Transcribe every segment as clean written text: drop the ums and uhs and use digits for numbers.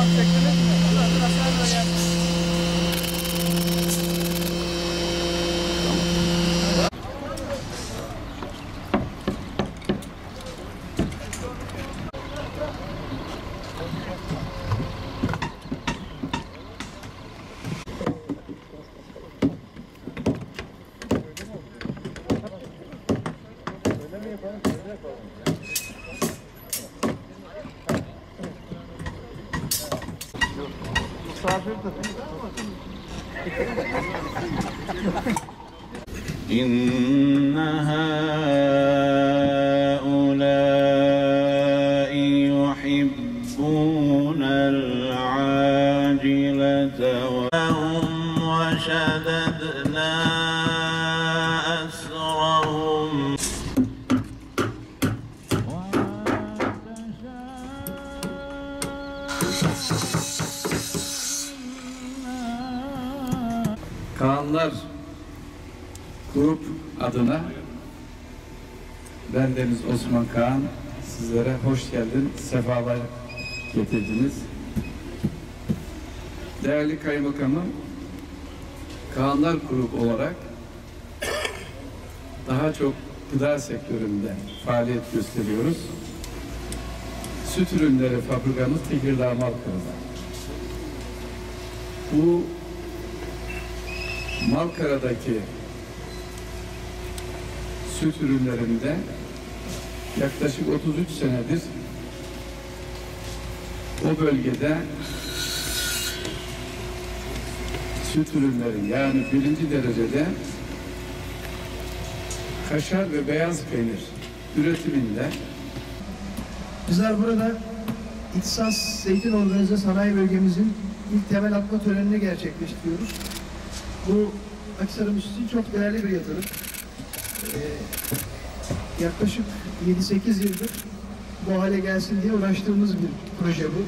إن هؤلاء يحبون العاجلة وشددنا أسرهم Kaanlar Grup adına bendeniz Osman Kaan, sizlere hoş geldin, sefalar getirdiniz. Değerli Kaymakamım, Kaanlar Grup olarak daha çok gıda sektöründe faaliyet gösteriyoruz. Süt ürünleri fabrikamız Tekirdağ Malkara'da. Bu Malkara'daki süt ürünlerinde yaklaşık 33 senedir o bölgede süt ürünleri, yani birinci derecede kaşar ve beyaz peynir üretiminde. Bizler burada İhtisas Zeytin Organize Sanayi Bölgemizin ilk temel atma törenini gerçekleştiriyoruz. Bu Akhisar'ımız için çok değerli bir yatırım. Yaklaşık 7-8 yıldır bu hale gelsin diye uğraştığımız bir proje bu.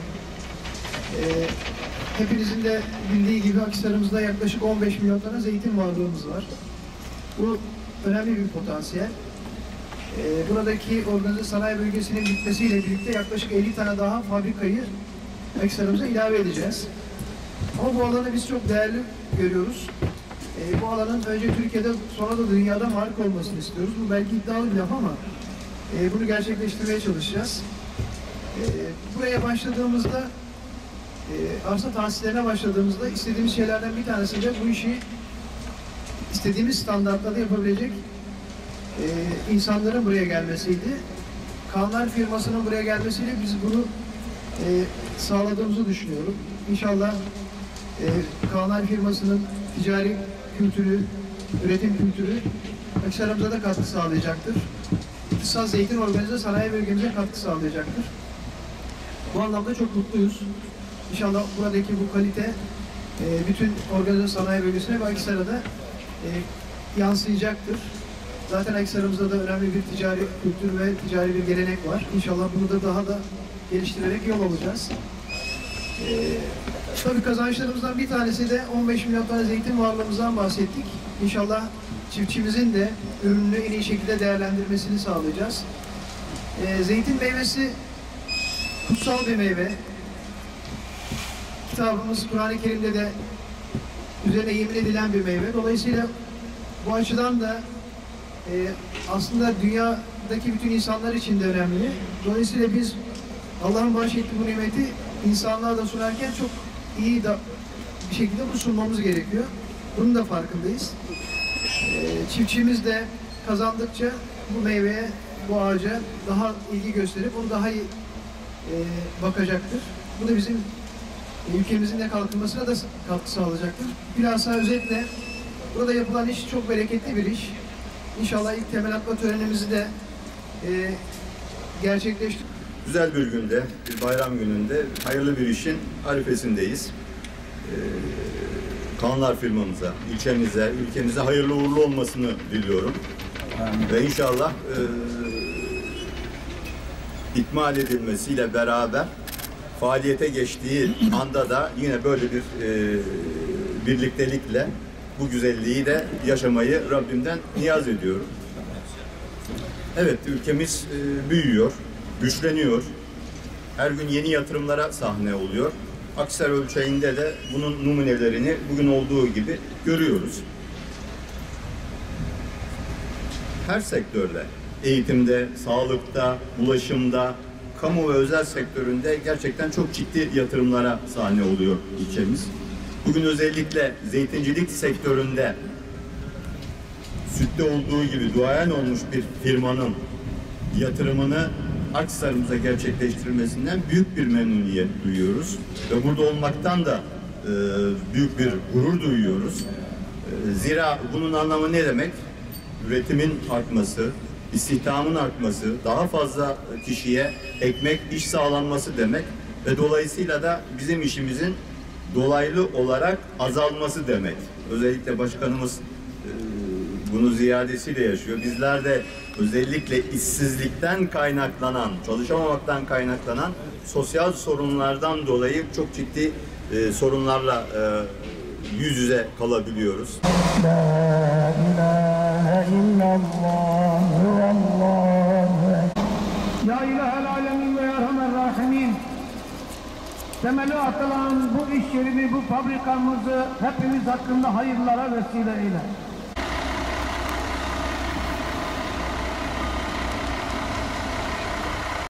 Hepinizin de bildiği gibi Akhisar'ımızda yaklaşık 15 milyon tane zeytin varlığımız var. Bu önemli bir potansiyel. Buradaki organize sanayi bölgesinin bitmesiyle birlikte yaklaşık 50 tane daha fabrikayı Akhisar'ımıza ilave edeceğiz. Ama bu alanı biz çok değerli görüyoruz. Bu alanın önce Türkiye'de sonra da dünyada marka olmasını istiyoruz. Bu belki iddialı bir laf ama bunu gerçekleştirmeye çalışacağız. Buraya başladığımızda, arsa tahsislerine başladığımızda istediğimiz şeylerden bir tanesi de bu işi istediğimiz standartlarda yapabilecek insanların buraya gelmesiydi. Kaanlar firmasının buraya gelmesiyle biz bunu sağladığımızı düşünüyorum. İnşallah Kaanlar firmasının ticari kültürü, üretim kültürü Akhisar'ımıza da katkı sağlayacaktır. İhtisas Zeytin Organize Sanayi Bölgemize katkı sağlayacaktır. Bu anlamda çok mutluyuz. İnşallah buradaki bu kalite bütün organize sanayi bölgesine ve Akhisar'a da yansıyacaktır. Zaten Akhisar'ımızda da önemli bir ticari kültür ve ticari bir gelenek var. İnşallah bunu da daha da geliştirerek yol alacağız. Tabii kazançlarımızdan bir tanesi de 15 milyon tane zeytin varlığımızdan bahsettik. İnşallah çiftçimizin de ürününü en iyi şekilde değerlendirmesini sağlayacağız. Zeytin meyvesi kutsal bir meyve. Kitabımız Kur'an-ı Kerim'de de üzerine yemin edilen bir meyve. Dolayısıyla bu açıdan da aslında dünyadaki bütün insanlar için de önemli. Dolayısıyla biz Allah'ın bahşettiği bu nimeti insanlığa da sunarken çok iyi bir şekilde bunu sunmamız gerekiyor. Bunun da farkındayız. Çiftçimiz de kazandıkça bu meyveye, bu ağaca daha ilgi gösterip onu daha iyi bakacaktır. Bu da bizim ülkemizin de kalkınmasına da katkı sağlayacaktır. Bilhassa özetle burada yapılan iş çok bereketli bir iş. İnşallah ilk temel atma törenimizi de gerçekleştirdik. Güzel bir günde, bir bayram gününde hayırlı bir işin arifesindeyiz. Kaanlar firmamıza, ilçemize, ülkemize hayırlı uğurlu olmasını diliyorum. Ve inşallah ikmal edilmesiyle beraber faaliyete geçtiği anda da yine böyle bir birliktelikle bu güzelliği de yaşamayı Rabbimden niyaz ediyorum. Evet, ülkemiz büyüyor, güçleniyor. Her gün yeni yatırımlara sahne oluyor. Akhisar ölçeğinde de bunun numunelerini bugün olduğu gibi görüyoruz. Her sektörde, eğitimde, sağlıkta, ulaşımda, kamu ve özel sektöründe gerçekten çok ciddi yatırımlara sahne oluyor ilçemiz. Bugün özellikle zeytincilik sektöründe sütte olduğu gibi duayen olmuş bir firmanın yatırımını Akhisar'ımıza gerçekleştirilmesinden büyük bir memnuniyet duyuyoruz. Ve burada olmaktan da büyük bir gurur duyuyoruz. Zira bunun anlamı ne demek? Üretimin artması, istihdamın artması, daha fazla kişiye ekmek, iş sağlanması demek ve dolayısıyla da bizim işimizin dolaylı olarak azalması demek. Özellikle başkanımız bunu ziyadesiyle yaşıyor. Bizler de özellikle işsizlikten kaynaklanan, çalışamamaktan kaynaklanan sosyal sorunlardan dolayı çok ciddi sorunlarla yüz yüze kalabiliyoruz. La ilahe illallah vallahu ekber. Ya ilahel alemin ve erhamer rahimin. Temeli atılan bu iş yerini, bu fabrikamızı hepimiz hakkında hayırlara vesile eyle.